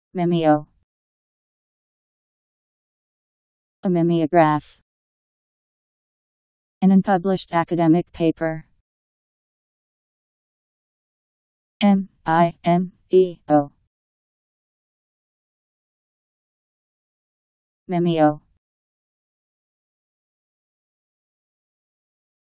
Mimeo. A mimeograph. An unpublished academic paper. MIMEO. Mimeo.